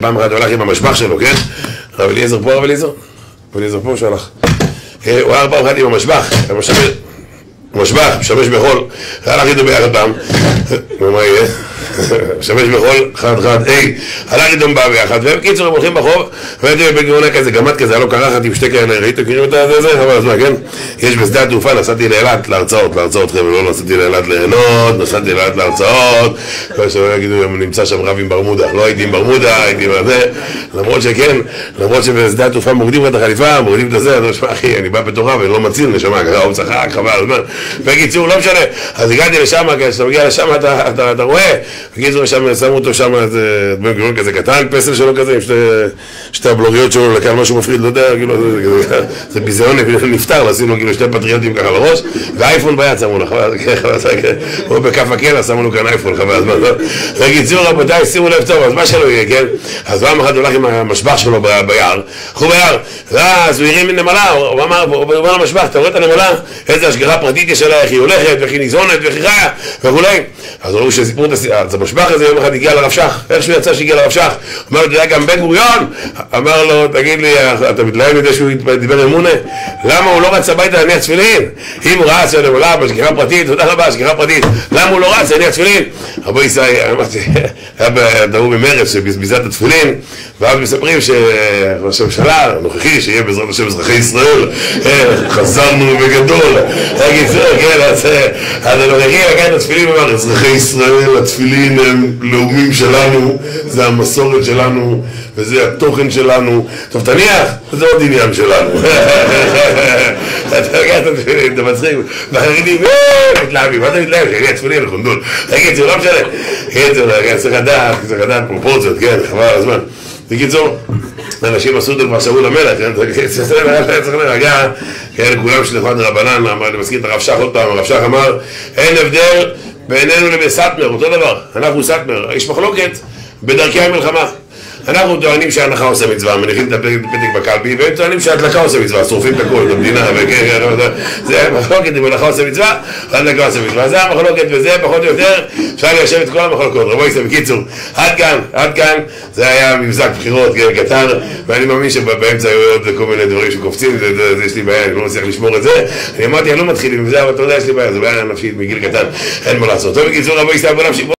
פעם אחת הוא הלך עם המשבח שלו, כן? רב אליעזר פה, רב אליעזר? רב אליעזר פה שהלך. הוא הלך פעם אחת עם המשבח, המשבח, משמש בחול, הלך איתו ביחד פעם, ומה יהיה? משמש בחול, חד, הלך איתו ביחד, ובקיצור הם הולכים בחוב, והייתי בגאונה כזה, גמד כזה, הלא קרחת עם שתי כאלה, ראיתם, כאילו את זה, חבל הזמן, כן? יש בשדה התעופה, נסעתי לאילת להרצאות, חבר'ה, לא נסעתי לאילת ליהנות, נסעתי לאילת להרצאות, כל שבוע יגידו, נמצא שם רב עם ברמודה, לא הייתי עם ברמודה, הייתי בזה, למרות שכן, למרות שבשדה התעופה מורידים את החליפה, מורידים את זה, אז אחי, אני בא בתורה ולא מציל, נשמע, ככה, הוא צחק, חבל הזמן, בקיצור, לא משנה, אז הגעתי לשם, כשאתה מגיע לשם, אתה רואה, בקיצור, שמו אותו שם, כזה קטן, פסל שלו כזה, עם שתי הבלוריות שלו, לקח משהו מפחיד, לא יודע, זה ביזיון נפטר, לשים לו שתי פטריוטים ככה לראש, ואייפון ביד שמו לו, הוא בכף הקלע, שמו לו כאן אייפון, חבל הזמן, בקיצור, רבותיי, שימו לב טוב, אז מה שלא יהיה, כן? אז פעם אחת הולך עם המשבח שלו ביער, הוא ביער, אז הוא הרים מנמלה, הוא אמר למשבח, אתה רואה את הנמלה? איזה השגחה פרטית יש עליה, איך היא הולכת, ואיך היא ניזונת, ואיך היא חיה, וכולי. אז ראו שסיפרו את המשבח הזה, יום אחד הגיע לרב שך, איך שהוא יצא שהגיע לרב שך, אמר לו, אתה יודע, גם בן גוריון, אמר לו, תגיד לי, אתה מתלהב מזה שהוא דיבר אמונה? למה הוא לא רץ הביתה להניח תפילין? אם הוא רץ לנמלה, בהשגחה פרטית, תודה רבה, השגחה פרטית, למה הוא לא רץ להניח תפילין? רבו ישראל, אמרתי, היה דהור במרץ שבזבזת התפילין, ואז מספרים שראש הממשלה הנוכחי, שיהיה בעזרת השם אזרחי ישראל, חזרנו בגדול, אז הנוכחי לקח את התפילין ואמר, אזרחי ישראל, התפילין הם לאומים שלנו, זה המסורת שלנו, וזה התוכן שלנו, טוב תניח, זה עוד עניין שלנו. אתה לוקח את התפילין, אתה מצחיק, והחרדים, מתלהבים, מה אתה מתלהב? שאני התפילין לחונדול. בקיצור, לא משנה, צריך לדעת פרופורציות, כן, חבל על הזמן. בקיצור, אנשים עשו את זה כבר שבוע למלך, צריך להרגע, כולם שלחו עד רבנן, אני מזכיר את הרב שך עוד פעם, הרב שך אמר, אין הבדל בינינו לבין סטמר, אותו דבר, אנחנו סטמר, יש מחלוקת בדרכי המלחמה. אנחנו טוענים שההנחה עושה מצווה, מניחים את הפתק בקלפי, והם טוענים שההדלקה עושה מצווה, שורפים את הכל, את המדינה, זה מחלוקת אם ההנחה עושה מצווה, ההדלקה עושה מצווה, זה המחלוקת וזה פחות או יותר, אפשר ליישב את כל המחלוקות. רבו ישראל, בקיצור, עד כאן, זה היה מבזק בחירות קטן, ואני מאמין שבאמצע היו עוד כל מיני דברים שקופצים, יש לי בעיה, אני לא מצליח לשמור את זה, אני אמרתי, אני לא מתחיל עם זה, אבל אתה יודע, יש לי בעיה, זה בעיה נפשית מגיל קטן, אין מה לעשות. טוב, בקיצור, רבו ישראל, בוא נמשיך.